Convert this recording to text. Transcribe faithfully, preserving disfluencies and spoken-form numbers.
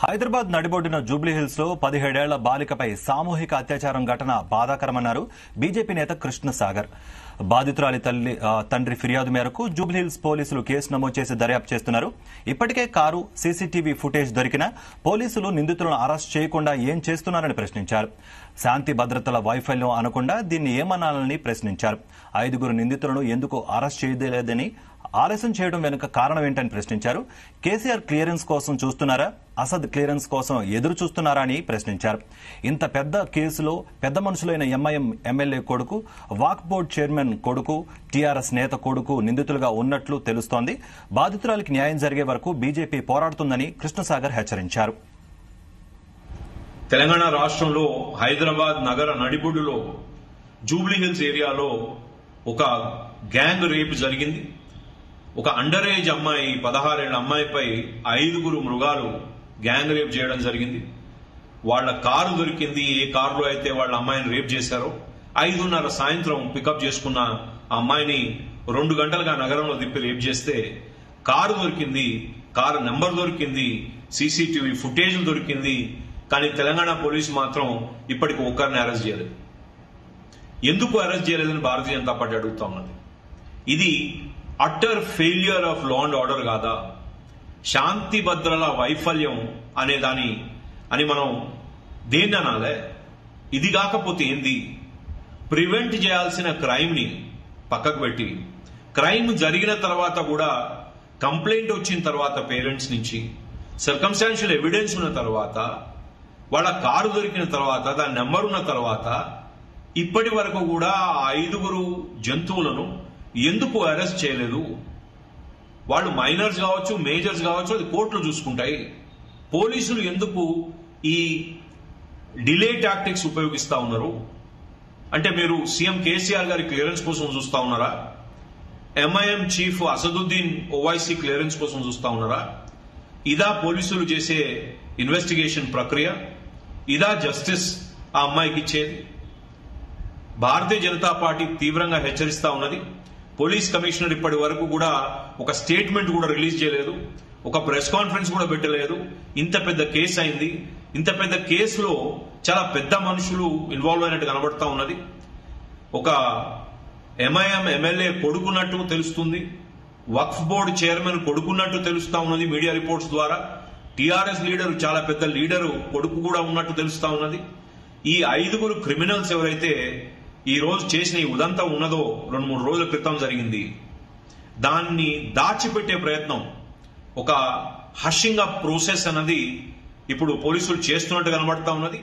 హైదరాబాద్ నడిబొడ్డున జూబ్లీహిల్స్ లో పదిహేడేళ్ల బాలికపై సామూహిక అత్యాచారం ఘటన బాధాకరమన్నారు బీజేపీ నేత కృష్ణసాగర్. బాధితురాలి తల్లి తండ్రి ఫిర్యాదు మేరకు జూబ్లీహిల్స్ పోలీసులు కేసు నమోదు చేసి దర్యాప్తు చేస్తున్నారు. ఇప్పటికే కారు సీసీటీవీ ఫుటేజ్ దొరికినా పోలీసులు నిందితులను అరెస్ట్ చేయకుండా ఏం చేస్తున్నారని ప్రశ్నించారు. శాంతి భద్రతల వైఫల్యం అనకుండా దీన్ని ఏమనాలని ప్రశ్నించారు. ఐదుగురు నిందితులను ఎందుకు అరెస్ట్ చేయలేదని, ఆలస్యం చేయడం వెనుక కారణం ఏంటని ప్రశ్నించారు. కేసీఆర్ క్లియరెన్స్ కోసం చూస్తున్నారా, అసద్ క్లియరెన్స్ కోసం ఎదురు చూస్తున్నారా అని ప్రశ్నించారు. ఇంత పెద్ద కేసులో పెద్ద మనుషులైన ఎంఐఎం ఎమ్మెల్యే కొడుకు, వాక్ బోర్డు చైర్మన్ కొడుకు, టీఆర్ఎస్ నేత కొడుకు నిందితులుగా ఉన్నట్లు తెలుస్తోంది. బాధితురాలికి న్యాయం జరిగే వరకు బీజేపీ పోరాడుతుందని కృష్ణసాగర్ హెచ్చరించారు. తెలంగాణ రాష్ట్రంలో హైదరాబాద్ నగర నడిబొడ్డులో జూబ్లీహిల్స్ ఏరియాలో ఒక గ్యాంగ్ రేప్ జరిగింది. ఒక అండర్ ఏజ్ అమ్మాయి, పదహారేళ్ల అమ్మాయిపై ఐదుగురు మృగాలు గ్యాంగ్ రేప్ చేయడం జరిగింది. వాళ్ల కారు దొరికింది. ఏ కారులో అయితే వాళ్ళ అమ్మాయిని రేప్ చేశారో ఐదున్నర సాయంత్రం పికప్ చేసుకున్న ఆ అమ్మాయిని రెండు గంటలుగా నగరంలో తిప్పి రేప్ చేస్తే కారు దొరికింది, కారు నెంబర్ దొరికింది, సీసీటీవీ ఫుటేజ్ దొరికింది. కానీ తెలంగాణ పోలీసు మాత్రం ఇప్పటికి ఒక్కరిని అరెస్ట్ చేయలేదు. ఎందుకు అరెస్ట్ చేయలేదని భారతీయ జనతా పార్టీ అడుగుతా ఉన్నది. ఇది utter failure of law and order కాదా? శాంతి భద్రతల వైఫల్యం అనే దాని అని మనం దేన్ని అనాలే? ఇది కాకపోతే ఏంది? ప్రివెంట్ చేయాల్సిన క్రైమ్ ని పక్కకు పెట్టి, క్రైమ్ జరిగిన తర్వాత కూడా కంప్లైంట్ వచ్చిన తర్వాత పేరెంట్స్ నుంచి, సర్కమ్స్టాన్షియల్ ఎవిడెన్స్ ఉన్న తర్వాత, వాళ్ళ కారు దొరికిన తర్వాత, దాని నెంబర్ ఉన్న తర్వాత ఇప్పటి వరకు కూడా ఆ ఐదుగురు జంతువులను ఎందుకు అరెస్ట్ చేయలేదు? వాళ్ళు మైనర్స్ కావచ్చు, మేజర్స్ కావచ్చు, అది కోర్టులు చూసుకుంటాయి. పోలీసులు ఎందుకు ఈ డిలే టాక్టిక్స్ ఉపయోగిస్తా ఉన్నారు? అంటే మీరు సీఎం కేసీఆర్ గారి క్లియరెన్స్ కోసం చూస్తా ఉన్నారా? MIM chief Asaduddin Owaisi clearance కోసం చూస్తా ఉన్నారా? ఇదా పోలీసులు చేసే ఇన్వెస్టిగేషన్ ప్రక్రియ? ఇదా జస్టిస్ ఆ అమ్మాయికి ఇచ్చేది? భారతీయ జనతా పార్టీ తీవ్రంగా హెచ్చరిస్తా ఉన్నది. పోలీస్ కమిషనర్ ఇప్పటి వరకు కూడా ఒక స్టేట్మెంట్ కూడా రిలీజ్ చేయలేదు, ఒక ప్రెస్ కాన్ఫరెన్స్ కూడా పెట్టలేదు. ఇంత పెద్ద కేసు అయింది. ఇంత పెద్ద కేసులో చాలా పెద్ద మనుషులు ఇన్వాల్వ్ అయినట్టు కనబడతా ఉన్నది. ఒక ఎంఐఎం ఎమ్మెల్యే కొడుకున్నట్టు తెలుస్తుంది, వక్ఫ్ బోర్డు చైర్మన్ కొడుకున్నట్టు తెలుస్తా ఉన్నది మీడియా రిపోర్ట్స్ ద్వారా. టీఆర్ఎస్ లీడరు, చాలా పెద్ద లీడరు కొడుకు కూడా ఉన్నట్టు తెలుస్తా ఉన్నది. ఈ ఐదుగురు క్రిమినల్స్ ఎవరైతే ఈ రోజు చేసిన ఈ ఉదంతం ఉన్నదో రెండు మూడు రోజుల క్రితం జరిగింది, దాన్ని దాచిపెట్టే ప్రయత్నం, ఒక హషింగ్ అప్ ప్రోసెస్ అన్నది ఇప్పుడు పోలీసులు చేస్తున్నట్టు కనబడతా ఉన్నది.